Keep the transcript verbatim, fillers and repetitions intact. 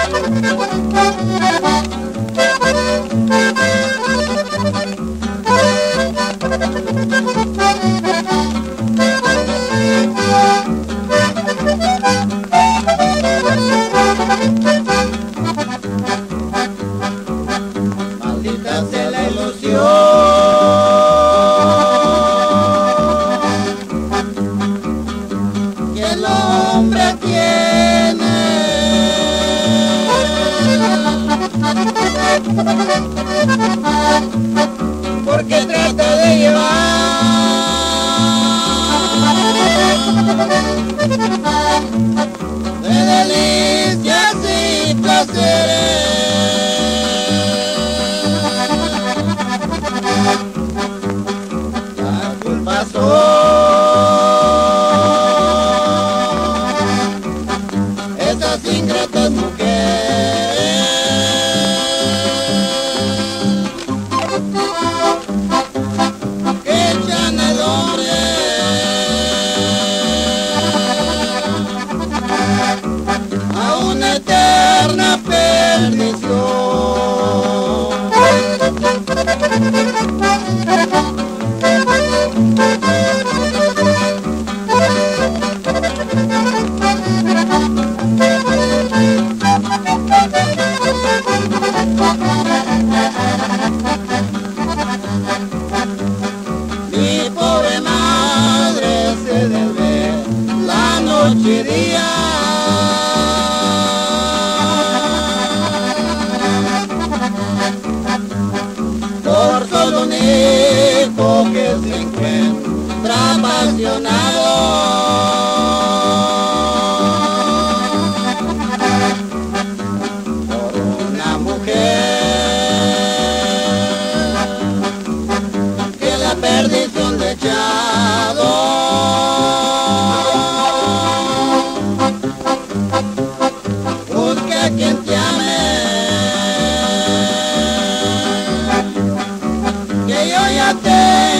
Maldita sea la ilusión que el hombre tiene, porque trata de llevar de delicias y placeres. La culpa son esas ingratas mujeres que echan al hombre a una eterna perdición. Mi pobre madre se debe la noche y día por solo un hijo que se encuentra apasionado. Por una mujer que la perdición le ha echado. Busca a quien te ame, que yo ya te